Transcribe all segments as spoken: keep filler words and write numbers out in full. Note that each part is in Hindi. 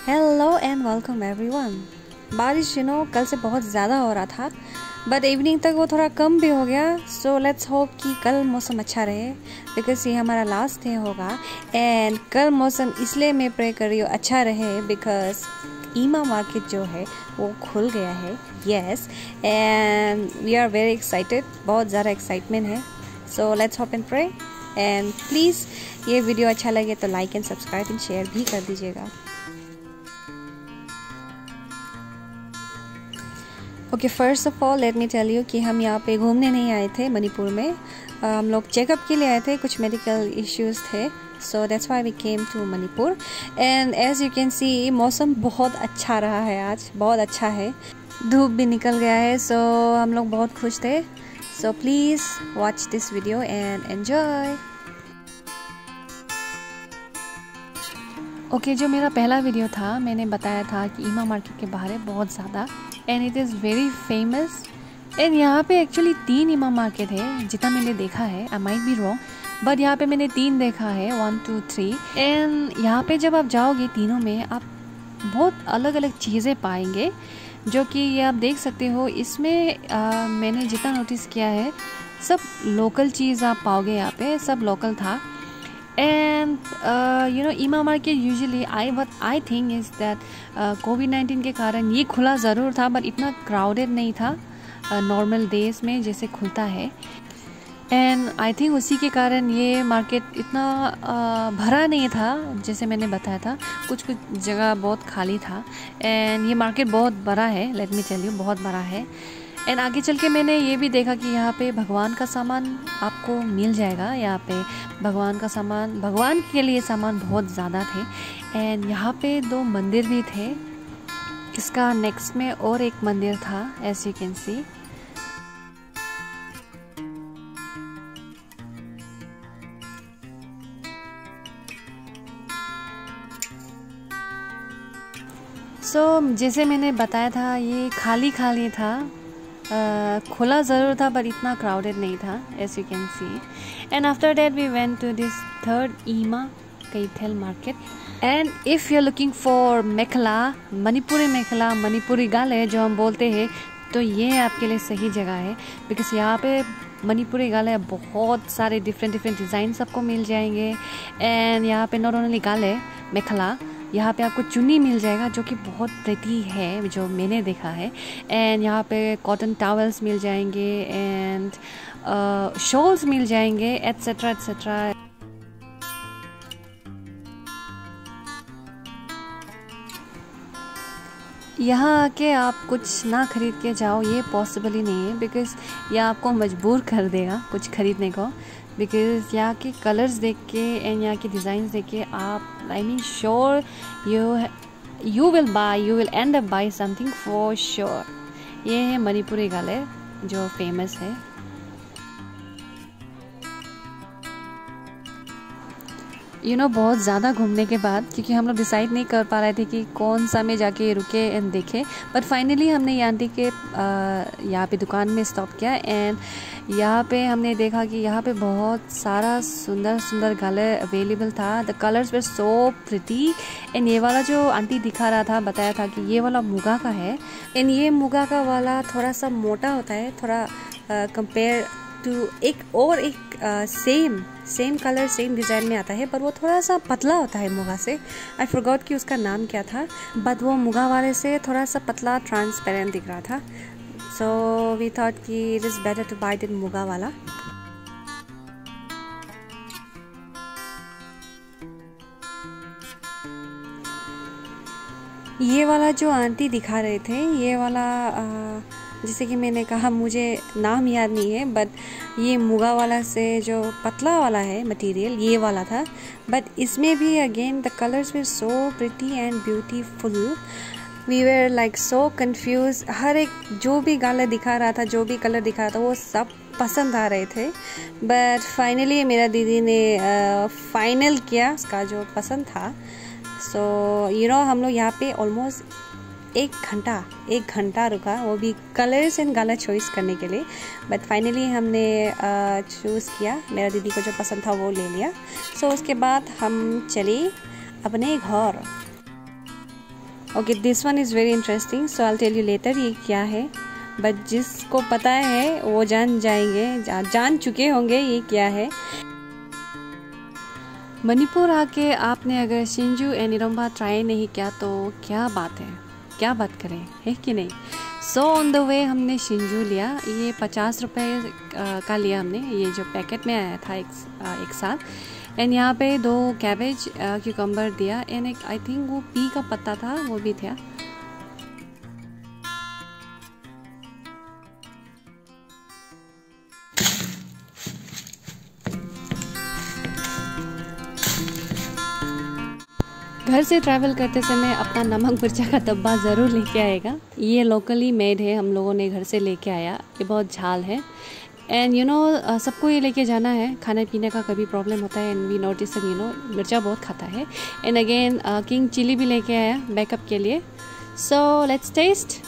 Hello and welcome everyone. बारिश यू नो कल से बहुत ज़्यादा हो रहा था, बट इवनिंग तक वो थोड़ा कम भी हो गया। सो लेट्स होप कि कल मौसम अच्छा रहे, बिकॉज ये हमारा लास्ट डे होगा। एंड कल मौसम इसलिए मैं प्रे कर रही हूँ अच्छा रहे, बिकॉज ईमा मार्केट जो है वो खुल गया है। Yes, and we are very excited, बहुत ज़्यादा एक्साइटमेंट है। So let's hope and pray, and please ये वीडियो अच्छा लगे तो like and subscribe and share भी कर दीजिएगा। Okay, first of all let me tell you कि हम यहाँ पे घूमने नहीं आए थे मणिपुर में। uh, हम लोग चेकअप के लिए आए थे, कुछ मेडिकल इश्यूज थे। So that's why we came to Manipur. And as you can see मौसम बहुत अच्छा रहा है, आज बहुत अच्छा है, धूप भी निकल गया है। सो so, हम लोग बहुत खुश थे। So please watch this video and enjoy. Okay, जो मेरा पहला वीडियो था मैंने बताया था कि ईमा मार्केट के बाहर है बहुत ज़्यादा, and it is very famous. And यहाँ पे एक्चुअली तीन ईमा मार्केट है जितना मैंने देखा है। I might be wrong, but यहाँ पे मैंने तीन देखा है, वन टू थ्री। एंड यहाँ पे जब आप जाओगे तीनों में आप बहुत अलग अलग चीज़ें पाएंगे, जो कि ये आप देख सकते हो। इसमें आ, मैंने जितना नोटिस किया है सब लोकल चीज़ आप पाओगे, यहाँ पे सब लोकल था। And you know Ima market usually I what I think is that covid nineteen के कारण ये खुला ज़रूर था, बट इतना क्राउडेड नहीं था नॉर्मल डेज में जैसे खुलता है। एंड आई थिंक उसी के कारण ये मार्केट इतना uh, भरा नहीं था जैसे मैंने बताया था, कुछ कुछ जगह बहुत खाली था। एंड ये मार्केट बहुत बड़ा है, लेट मी टेल यू, बहुत बड़ा है। एंड आगे चल के मैंने ये भी देखा कि यहाँ पे भगवान का सामान आपको मिल जाएगा। यहाँ पे भगवान का सामान, भगवान के लिए सामान बहुत ज़्यादा थे। एंड यहाँ पे दो मंदिर भी थे, इसका नेक्स्ट में और एक मंदिर था, as you can see. So so, जैसे मैंने बताया था ये खाली खाली था, Uh, खुला ज़रूर था पर इतना क्राउडेड नहीं था, as you can see. And after that we went to this third Ima Keithel market. And if you are looking for mekhela, Manipuri mekhela, Manipuri गाले जो हम बोलते हैं, तो ये आपके लिए सही जगह है। बिकॉज यहाँ पे मणिपुरी गाले बहुत सारे डिफरेंट डिफरेंट डिज़ाइन आपको मिल जाएंगे। एंड यहाँ पे नॉट ओनली गाले मेखला, यहाँ पे आपको चुन्नी मिल जाएगा जो कि बहुत प्रिटी है, जो मैंने देखा है। एंड यहाँ पे कॉटन टॉवल्स मिल जाएंगे, एंड शॉल्स मिल जाएंगे, एट्सेट्रा एट्सेट्रा। यहाँ आके आप कुछ ना खरीद के जाओ, ये पॉसिबल ही नहीं है, बिकॉज़ यह आपको मजबूर कर देगा कुछ खरीदने को। बिकॉज यहाँ के कलर्स देख के एंड यहाँ के डिज़ाइन देख के आप, I mean sure you you will buy, you will end up buy something for sure. ये है मणिपुरी गाले जो फेमस है। यू you नो know, बहुत ज़्यादा घूमने के बाद, क्योंकि हम लोग डिसाइड नहीं कर पा रहे थे कि कौन सा में जाके रुके एंड देखे, बट फाइनली हमने ये आंटी के यहाँ पे दुकान में स्टॉप किया। एंड यहाँ पे हमने देखा कि यहाँ पे बहुत सारा सुंदर सुंदर गाले अवेलेबल था। The colours were so pretty. And ये वाला जो आंटी दिखा रहा था, बताया था कि ये वाला मुगा का है। एंड ये मुगा का वाला थोड़ा सा मोटा होता है, थोड़ा कंपेयर टू एक और एक same same colour same design में आता है, पर वो थोड़ा सा पतला होता है मुगा से। आई फॉरगॉट कि उसका नाम क्या था, बट वो मुगा वाले से थोड़ा सा पतला ट्रांसपेरेंट दिख रहा था। सो वी थॉट कि it is better to buy the muga वाला। ये वाला जो आंटी दिखा रहे थे, ये वाला आ, जैसे कि मैंने कहा मुझे नाम याद नहीं है, बट ये मुगा वाला से जो पतला वाला है मटेरियल, ये वाला था। बट इसमें भी again the colours were so pretty and beautiful. We were like so confused. हर एक जो भी गाला दिखा रहा था, जो भी कलर दिखा रहा था, वो सब पसंद आ रहे थे। बट फाइनली मेरा दीदी ने फाइनल uh, किया उसका जो पसंद था। सो यू नो हम लोग यहाँ पे ऑलमोस्ट एक घंटा एक घंटा रुका, वो भी कलर्स एंड गाला चॉइस करने के लिए। बट फाइनली हमने चूज़ किया, मेरा दीदी को जो पसंद था वो ले लिया। सो so, उसके बाद हम चले अपने घर। Okay, this one is very interesting, so I tell you later ये क्या है, बट जिसको पता है वो जान जाएंगे, जा, जान चुके होंगे ये क्या है। मणिपुर आके आपने अगर शिंजू एंड इरोम्बा ट्राई नहीं किया तो क्या बात है, क्या बात करें, है कि नहीं। सो ऑन द वे हमने शिंजू लिया, ये पचास रुपये का लिया हमने, ये जो पैकेट में आया था एक, एक साथ। एंड यहाँ पे दो कैबेज क्यूकम्बर दिया, एंड एक आई थिंक वो पी का पत्ता था वो भी था। घर से ट्रैवल करते समय अपना नमक मिर्चा का डब्बा ज़रूर लेके आएगा। ये लोकली मेड है, हम लोगों ने घर से लेके आया, ये बहुत झाल है। एंड यू नो सबको ये लेके जाना है, खाने पीने का कभी प्रॉब्लम होता है, and we notice you know मिर्चा बहुत खाता है। एंड अगेन किंग चिली भी लेके आया बैकअप के लिए। So let's taste.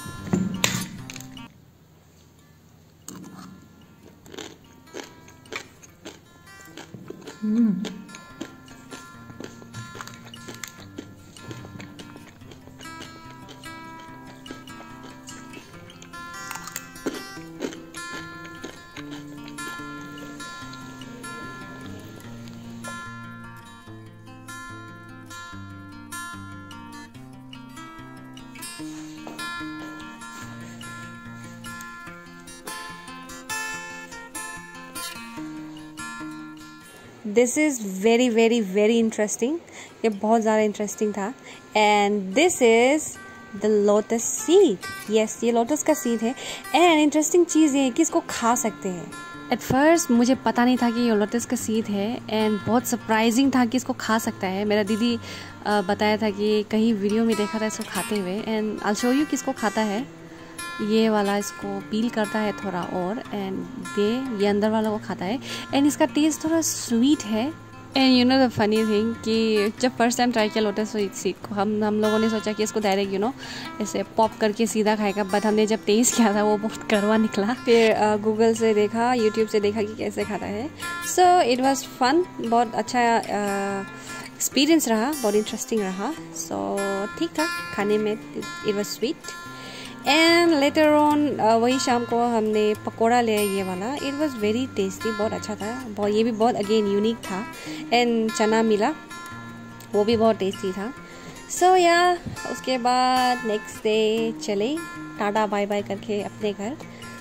This is very very very interesting, ये बहुत ज़्यादा इंटरेस्टिंग था। And this is the lotus seed, yes ये लोटस का सीड है। एंड इंटरेस्टिंग चीज़ ये है कि इसको खा सकते हैं। एट फर्स्ट मुझे पता नहीं था कि ये लोटस का सीड है, एंड बहुत सरप्राइजिंग था कि इसको खा सकता है। मेरा दीदी बताया था कि कहीं वीडियो में देखा था इसको खाते हुए, एंड आई शो यू कि इसको खाता है। ये वाला इसको पील करता है थोड़ा और, एंड ये ये अंदर वाला को खाता है। एंड इसका टेस्ट थोड़ा स्वीट है। And you know the funny thing कि जब फर्स्ट टाइम ट्राई किया लोटस सीड को, हम हम लोगों ने सोचा कि इसको डायरेक्ट यू नो ऐसे पॉप करके सीधा खाएगा, बट हमने जब टेस्ट किया था वो बहुत कड़वा निकला। फिर गूगल से देखा, यूट्यूब से देखा कि कैसे खाता है। सो इट वाज फन, बहुत अच्छा एक्सपीरियंस uh, रहा, बहुत इंटरेस्टिंग रहा। सो so, ठीक था खाने में, it was sweet. And later on वही शाम को हमने पकोड़ा लिया ये वाला, इट वाज वेरी टेस्टी, बहुत अच्छा था, बहुत ये भी बहुत अगेन यूनिक था। एंड चना मिला, वो भी बहुत टेस्टी था। सो so, या yeah, उसके बाद नेक्स्ट डे चले टाटा बाय बाय करके अपने घर।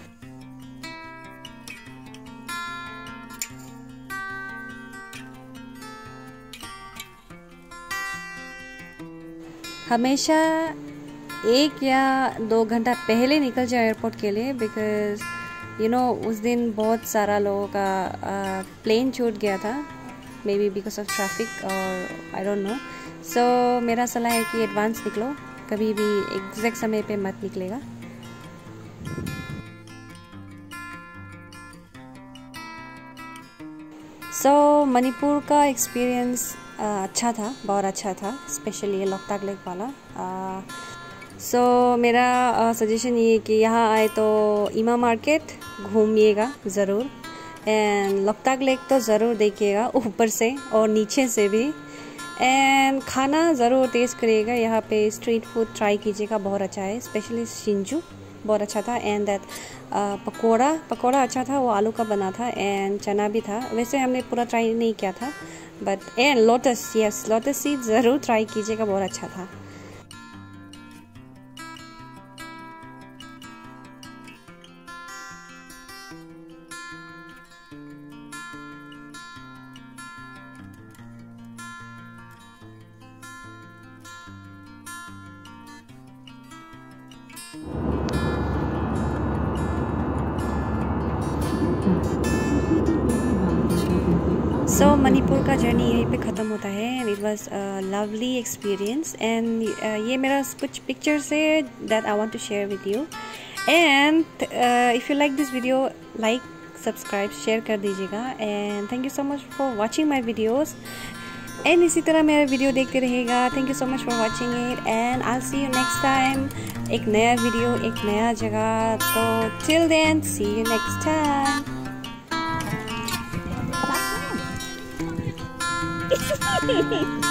हमेशा एक या दो घंटा पहले निकल जाए एयरपोर्ट के लिए, बिकॉज यू नो उस दिन बहुत सारा लोगों का प्लेन छूट गया था, maybe because of traffic और आई डोंट नो। सो मेरा सलाह है कि एडवांस निकलो, कभी भी एग्जैक्ट समय पे मत निकलेगा। सो so, मणिपुर का एक्सपीरियंस अच्छा था, बहुत अच्छा था, स्पेशली ये लोकताक लेक वाला। सो uh, so, मेरा सजेशन uh, ये है कि यहाँ आए तो इमा मार्केट घूमिएगा ज़रूर, एंड लोकताक लेक तो ज़रूर देखिएगा ऊपर से और नीचे से भी। एंड खाना ज़रूर टेस्ट करिएगा, यहाँ पे स्ट्रीट फूड ट्राई कीजिएगा, बहुत अच्छा है, स्पेशली शिंजू बहुत अच्छा था। एंड दैट पकोड़ा पकोड़ा अच्छा था, वो आलू का बना था, एंड चना भी था। वैसे हमने पूरा ट्राई नहीं किया था, but and lotus, yes lotus seed ज़रूर ट्राई कीजिएगा, बहुत अच्छा था। सो so, मणिपुर का जर्नी यहीं पे ख़त्म होता है, and it was lovely experience. And ये मेरा कुछ पिक्चर्स है that I want to share with you. And if you like this video, like subscribe share कर दीजिएगा। And thank you so much for watching my videos, and इसी तरह मेरा वीडियो देखते रहेगा। Thank you so much for watching it, and I see you next time, एक नया वीडियो एक नया जगह। तो till then see you next time. Hehehe